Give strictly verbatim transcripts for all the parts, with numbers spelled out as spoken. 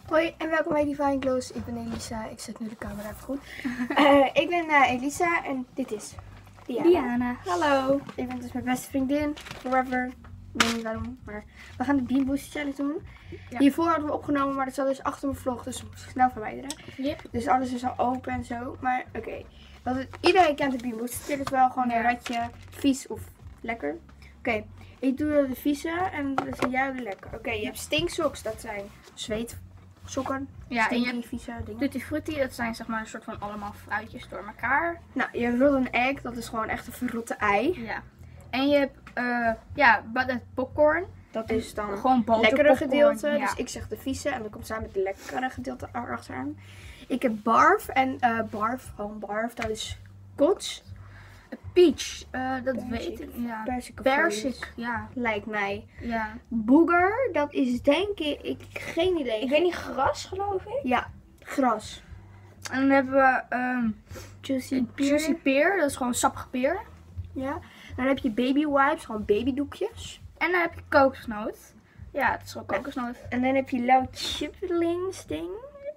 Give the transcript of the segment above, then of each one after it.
Hoi en welkom bij Divine Glows. Ik ben Elisa. Ik zet nu de camera even goed. uh, ik ben uh, Elisa en dit is Diana. Diana. Hallo. Ik ben dus mijn beste vriendin. Forever. Ik weet niet waarom, maar we gaan de Bean Booster Challenge doen. Ja. Hiervoor hadden we opgenomen, maar dat zat dus achter mijn vlog, dus we moeten snel verwijderen. Yep. Dus alles is al open en zo. Maar oké. Okay. Iedereen kent de Bean Booster Challenge wel. Gewoon ja. een ratje. Vies of lekker. Oké. Okay. Ik doe de vieze en dat is jij de lekker. Oké, okay, je hebt stinksocks. Dat zijn zweet. Sokken, ja, en je vieze dingen. Tutti Frutti, dat zijn zeg maar een soort van allemaal fruitjes door elkaar. Nou, je hebt rotten egg, dat is gewoon echt een verrotte ei. Ja. En je hebt, uh, ja, buttered popcorn. Dat is dan gewoon het lekkere gedeelte. Ja. Dus ik zeg de vieze en dan komt samen met het lekkere gedeelte achteraan. Ik heb barf en uh, barf, gewoon barf, dat is kots. Peach, uh, dat Persik. weet ik. Ja. Persik, Persik, ja. Lijkt mij. Ja. Booger, dat is denk ik, ik geen idee. Ik weet niet, gras geloof ik? Ja, gras. En dan hebben we um, Juicy pear. Juicy pear, dat is gewoon sappige peer. Ja. Dan heb je baby wipes, gewoon babydoekjes. En dan heb je kokosnoot. Ja, het is gewoon kokosnoot. En dan heb je lauw chiplings ding.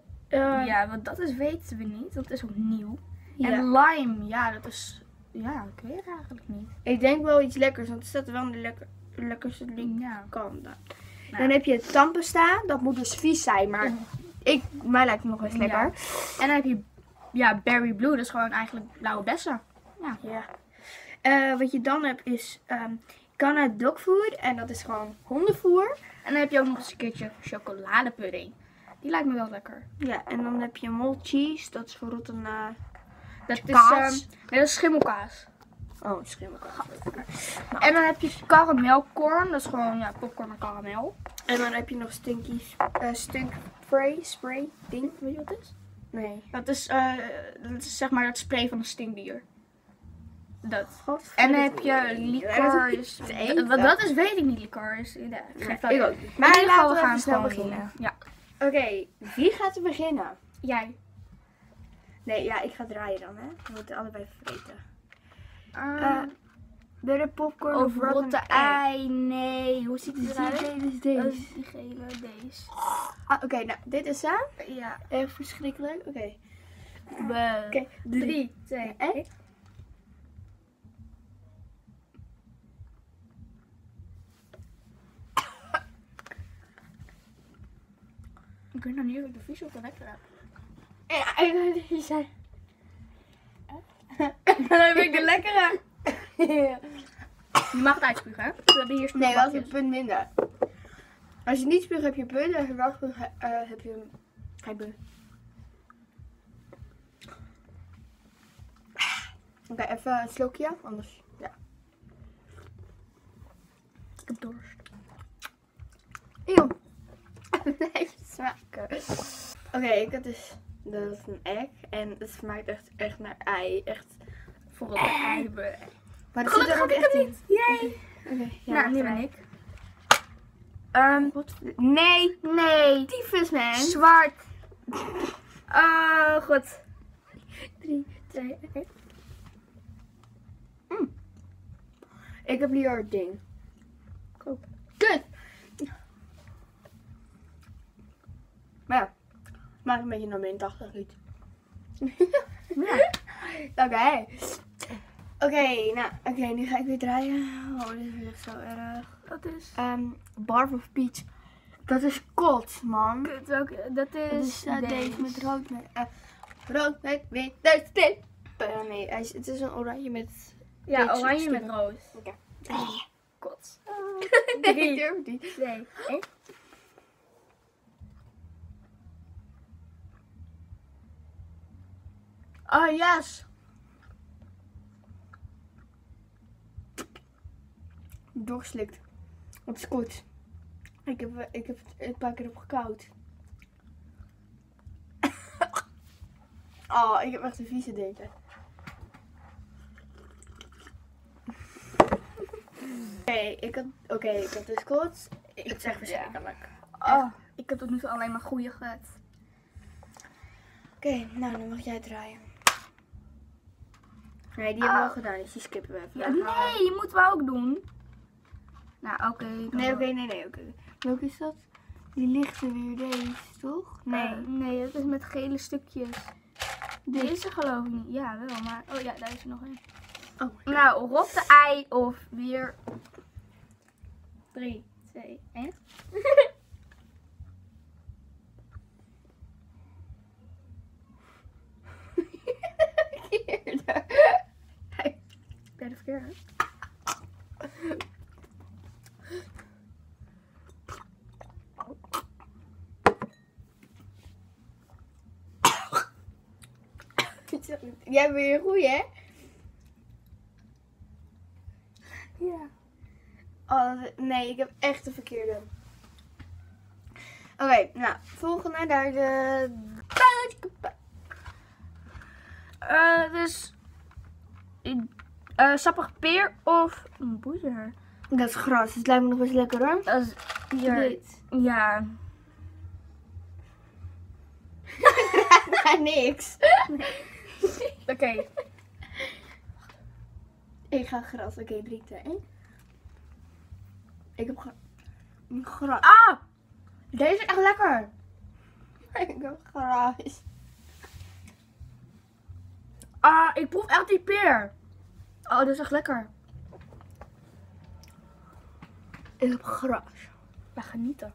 Uh, ja, want dat is weten we niet, dat is ook nieuw. Ja. En lime, ja, dat is... Ja, ik weet het eigenlijk niet. Ik denk wel iets lekkers, want het staat wel in de lekker, lekkerste link. Ja. Kan dan. Nou. Dan heb je tandpasta, dat moet dus vies zijn, maar mm. ik, mij lijkt het nog eens lekker. Ja. En dan heb je ja, berry blue, dat is gewoon eigenlijk blauwe bessen. Ja. ja. Uh, wat je dan hebt is um, Ghana dog food en dat is gewoon hondenvoer. En dan heb je ook nog eens een keertje chocoladepudding. Die lijkt me wel lekker. Ja, en dan heb je malt cheese, dat is voor rotten uh, dat kaas. Is, um, nee, dat is schimmelkaas. Oh, schimmelkaas. Nou. En dan heb je karamelkorn, dat is gewoon ja, popcorn en karamel. En dan heb je nog stinky, uh, stink spray, spray ding, weet je wat het is? Nee. Dat is, uh, dat is zeg maar het spray van een stinkbier. Dat. God, en dan heb je liqueur. Ja, wat dat is, weet ik niet. Liqueur is. Ja, ik ook niet. Maar laten we gaan snel beginnen. beginnen. Ja. Oké, okay, wie gaat er beginnen? Jij. Nee, ja, ik ga draaien dan, hè. We moeten allebei vreten. Uh, uh, Better popcorn of of rotten rotte ei? Nee. Hoe ziet het eruit? Dit is deze. Dat is die gele, deze. Ah, Oké, okay, nou, dit is ze. Ja. Echt verschrikkelijk. Oké. Okay. Oké, okay, drie, twee, één. Ik weet nog niet of ik de vies of de lekker heb. Ja, ik weet niet. Zei. Dan heb ik de lekkere. Ja. Je mag het uitspugen, hè? We hebben hier nee, dat is een punt minder. Als je niet spuugt heb je een punt. Als je wel spuugt uh, heb je geen punt. Oké, okay, even een slokje. Anders, ja. Ik heb dorst. Eeuw. Nee, smaken. Oké, okay, ik had dus dat is een egg en het smaakt echt, echt naar ei, echt voor het ei. Maar dat zit er ook echt in. Jee. Okay, ja, nou, nu ben ik. Um, nee, nee, tyfus man. Zwart. Oh, goed. drie, twee, één. Mm. Ik heb liever het ding. Koop. Kut. Maar ja, maakt een beetje naar min tachtig niet. Ja. Oké. Okay. Oké, okay, nou, oké, okay, nu ga ik weer draaien. Oh, dit is echt zo erg. Dat is... Um, Barf of Peach. Dat is kot, man. Kut, welke? Dat is... Dat is uh, deze. deze met rood met... Uh, rood met wit, duit, dit. Uh, nee, hij is, het is een oranje met... Ja, oranje oranje met rood. Oké. Okay. Oh, kot. Oh. Nee, ik durf niet. Nee. één. Oh, yes. Doorslikt. Wat is goed. Ik heb, ik heb het een paar keer op gekoud. Oh, ik heb echt een vieze deken. Oké, okay, ik had, oké, okay, ik had dus kots. Ik het zeg verschrikkelijk. Ja. Oh, ik heb tot nu toe alleen maar goede gehad. Oké, okay, nou dan mag jij draaien. Nee, die hebben we oh. al gedaan, dus die skippen we even. Ja, nee, die moeten we ook doen. Nou, oké. Okay, nee, oké, okay, nee, nee, oké. Okay. Welke is dat? Die ligt er weer, deze, toch? Nee, nee, dat is met gele stukjes. Deze geloof ik niet. Ja, wel, maar... Oh ja, daar is er nog een. Oh, Nou, rotte ei of weer... drie, twee, één. verkeerde. Ja, de verkeerde. Jij hebt weer een goeie, hè? Ja. Oh, dat- nee, ik heb echt de verkeerde. Oké, nou, volgende naar de... Eh, dus... eh sappig peer of een boezer. Dat is gras, het lijkt me nog best lekker hoor. Dat is hier. Dit. Ja. Ja, niks. Oké. Okay. Ik ga gras. Oké, okay, drie, twee, één. Ik heb gra gras. Ah! Deze is echt lekker. Ik heb gras. Ah, ik proef echt die peer. Oh, dat is echt lekker. Ik heb gras. We genieten.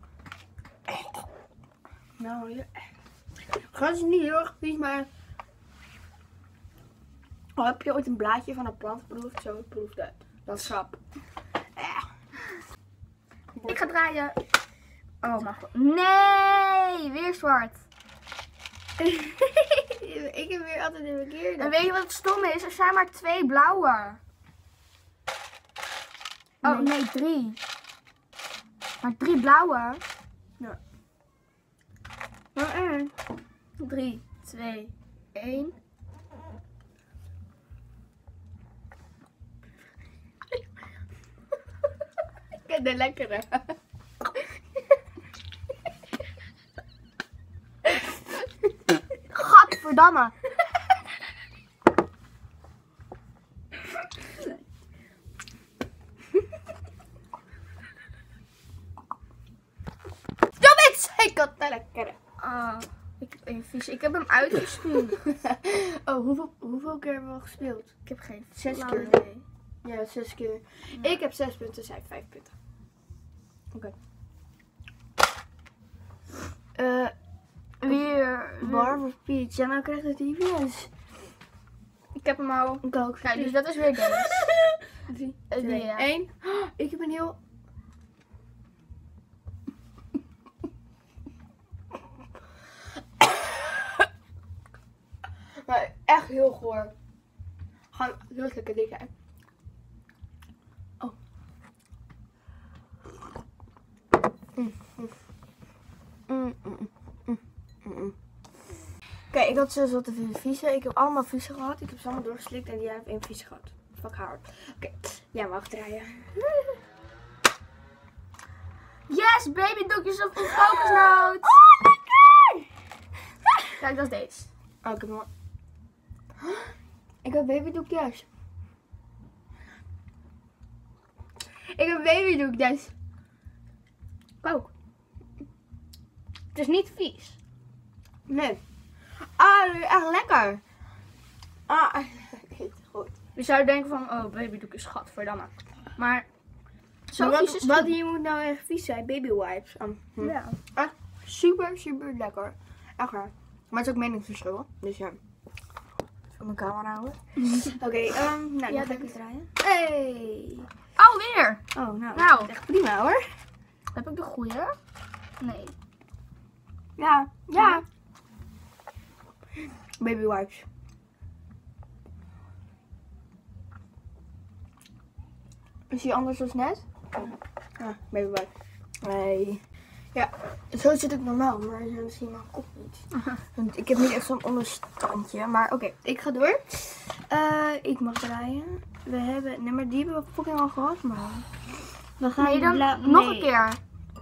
Nou, ja. Gras is niet heel erg vies, maar... Oh, heb je ooit een blaadje van een plant geproefd? Zo, ik proef dat. Dat is sap. Eh. Ik ga draaien. Oh, mag wel. Nee, weer zwart. Ik heb weer altijd de verkeerde. En weet je wat het stom is? Er zijn maar twee blauwe. Oh, Nee. nee, drie. Maar drie blauwe. Ja. Maar één. Drie, twee, één. Ik heb de lekkere. Gadverdamme. Stop it! Ik had de lekkere. Ah, ik, even vies. Ik heb hem uitgespuugd. Oh, hoeveel, hoeveel keer hebben we al gespeeld? Ik heb geen Zes flauw keer. idee. Ja, zes keer. Ik heb zes punten, zij vijf punten. Oké. Eh, Weer. Bar of Peach. Ja, nou krijgt het die views. Ik heb hem al. Ik ook. Kijk, dus dat is weer Dennis. Drie, Eh, twee, ja. één. Oh, ik heb een heel... Maar echt heel goor. Gewoon heel lekker dik uit. Oh. Mm, mm. Mm, mm, mm, mm, mm. Kijk, ik had dus wat te veel vieze. Ik heb allemaal vieze gehad. Ik heb ze allemaal doorgeslikt en jij hebt één vieze gehad. Fuck hard. Oké, jij mag draaien. Yes, babydoekjes op de kokosnoot. Oh, lekker! Kijk, dat is deze. Oh, ik heb hem al... Ik heb babydoekjes. Ik heb babydoekjes. Ook. Het is niet vies. Nee. Ah, dat is echt lekker. Ah, goed. Je zou denken van, oh, babydoek is gadverdamme. Maar, zo Maar vies wat, is wat het hier moet nou echt vies zijn? Baby wipes. Um, hm. niet. Ja. Echt super, super lekker. Echt waar. Maar het is ook meningsverschil. Dus ja. Even mijn camera houden. Oké, okay, um, nou, Ja, dan ga ik denk weer ik. draaien. Hey. Alweer. Oh, nou. Nou. Dat is echt prima hoor. Heb ik de goeie? Nee. Ja, ja. Baby wipes. Is die anders dan net? Ja, baby wipes. Nee. Ja, zo zit ik normaal, maar zo zie je mijn kop niet. Want ik heb niet echt zo'n onderstandje, maar oké, okay, ik ga door. Uh, ik mag draaien. We hebben, nee maar die hebben we fucking al gehad, man. We gaan Nee, dan bla- nog nee. een keer.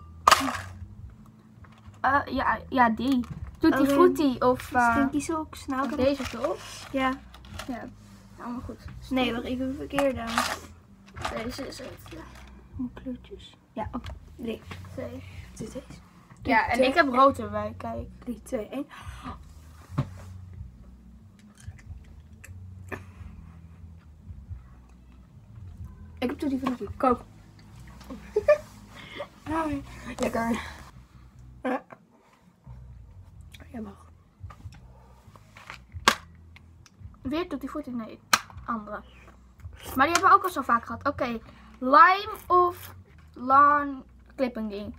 Uh, ja, ja, die. Tutti Oké. Frutti of uh, Stinky socks. Nou, of kan deze toch? ja. Ja, allemaal goed. Nee, wacht, ik heb het verkeerde. Deze is het. Kleurtjes. Ja, oké. Drie. Twee. Dit is deze. Ja, en ik heb rood erbij, kijk. drie, twee, één. Ik heb tutti frutti. Kook. Lekker. Ja. Jij mag. Weer doet die voet in, nee, andere. Maar die hebben we ook al zo vaak gehad. Oké, okay. Lime of Larn Clipping.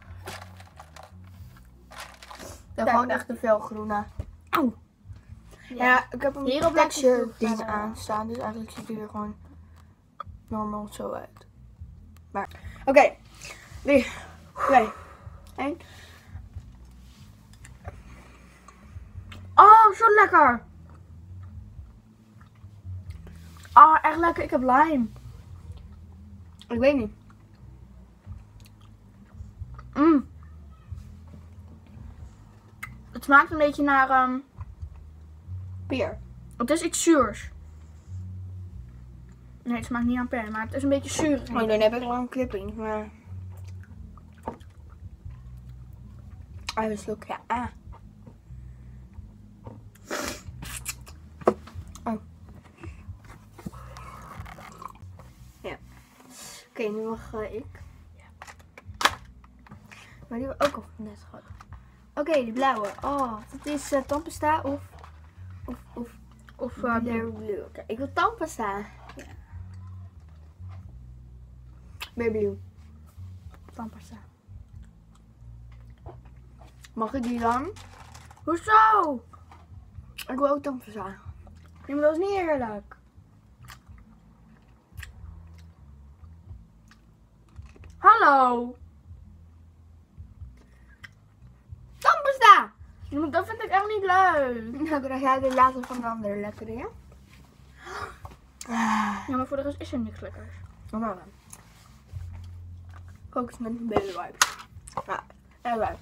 Dat is gewoon echt te veel groene. Auw. Ja, ja, ik heb een Hierop texture lijkt het ding veel aanstaan, dus eigenlijk ziet hij er gewoon normaal zo uit. Maar, oké. Okay. drie, twee, één. Oh, zo lekker. Oh, echt lekker. Ik heb lime. Ik weet niet. Mm. Het smaakt een beetje naar... Um, Peer. het is iets zuurs. Nee, het smaakt niet aan per, maar het is een beetje zuur. Oh, dan heb ik lang clipping, maar... Ah, een slok, ja. Ah. Oh. Ja. Oké, okay, nu mag uh, ik. Maar die hebben we ook al net gehad. Oké, okay, die blauwe. Oh, dat is uh, tandpasta of... Of... Of... Of uh, Blue. Blue. Okay, ik wil tandpasta. Ja. Meer blue. tandpasta. Mag ik die dan? Hoezo? Ik wil ook tandpasta. Ja, maar dat is niet eerlijk. Hallo. Tandpasta! Ja, maar dat vind ik echt niet leuk. Nou, krijg jij de later van de andere lekkere, ja? Ja, maar voor de rest is er niks lekkers. Normaal dan. Kokos met een baby wipes. Ja, en wij.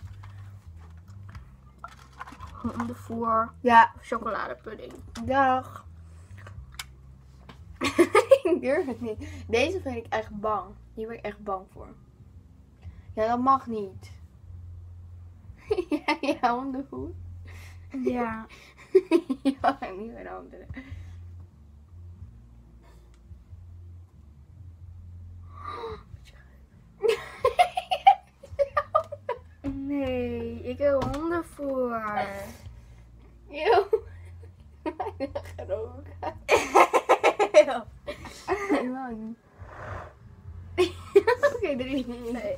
Hondenvoer. Ja, Chocoladepudding. dag. Ik durf het niet. Deze vind ik echt bang. Hier ben ik echt bang voor. Ja, dat mag niet. Ja, ja, hondenvoer. Ja. Ja, niet met handen. Nee, ik wil hondenvoer. Eeuw. Geroken. Helemaal niet. Oké, drie. Nee.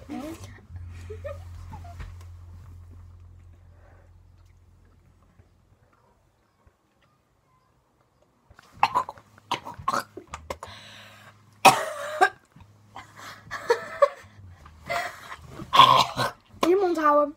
In je mond houden.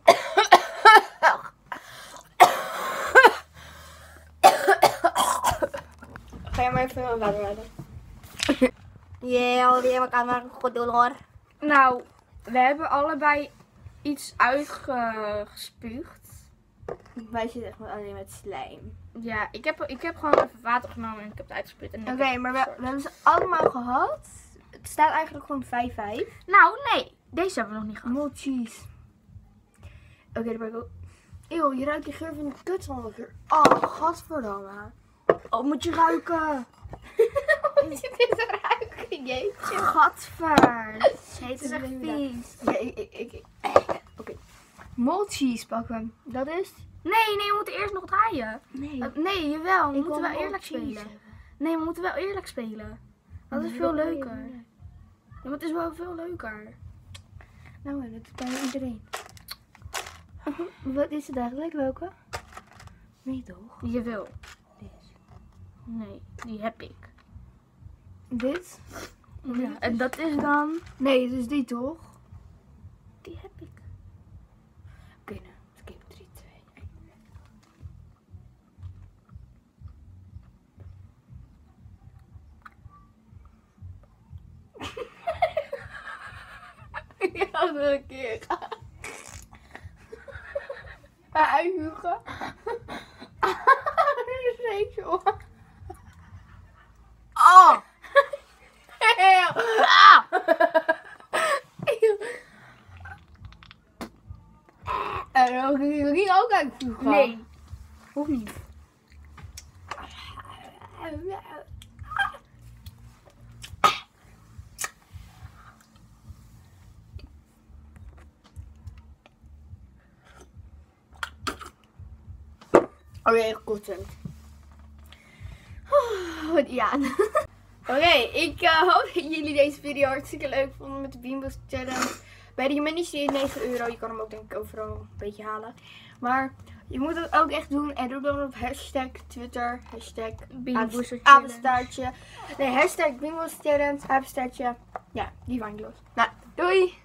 Ga je maar even een water laten. Ja, alweer we gaan maar goed doen hoor. Nou, we hebben allebei iets uitgespuugd. Wij zitten echt alleen met slijm. Ja, ik heb, ik heb gewoon even water genomen en ik heb het uitgespuugd. en ik Oké, heb maar we, het we hebben ze allemaal gehad. Het staat eigenlijk gewoon vijf vijf. Nou, nee. Deze hebben we nog niet gehad. No cheese. Oké, okay, dan ben ik ook... Eeuw, je ruikt die geur van de kutshandelgeur. Oh, gadverdamme. Oh, moet je ruiken. Moet je dit ruiken, jeetje. Gadver. Het is echt vies. Oké, ik... ik, ik, ik Oké. Malt cheese pakken. Dat is... Nee, nee, we moeten eerst nog draaien. Nee. Uh, nee, jawel. We Ik moeten wil wel eerlijk malt cheese spelen. hebben. Nee, we moeten wel eerlijk spelen. Dat is Nee, veel nee, leuker. nee, nee. Ja, maar het is wel veel leuker. Nou, dat doet bijna iedereen. Wat is het eigenlijk? Welke? Nee, toch? Die je wil. Deze. Nee, die heb ik. Dit? Ja, en dat is dan... Nee, dus die toch? Die heb ik. Oké, nou. Skip drie, twee, één. Ja, nog een keer. Uithugen. Dat is een zo. Oh! Ah! toevoegen? Nee. Hoeft niet. Oké, content. Oh, ja. Oké, ik uh, hoop dat jullie deze video hartstikke leuk vonden met de Beanbos Challenge. Bij de Humanity negen euro. Je kan hem ook denk ik overal een beetje halen. Maar je moet het ook echt doen. En doe dan op hashtag Twitter. Hashtag Beanbos apenstaartje. Nee, hashtag Beanbos Challenge. Apenstaartje. Ja, die vang ik los. Nou, doei!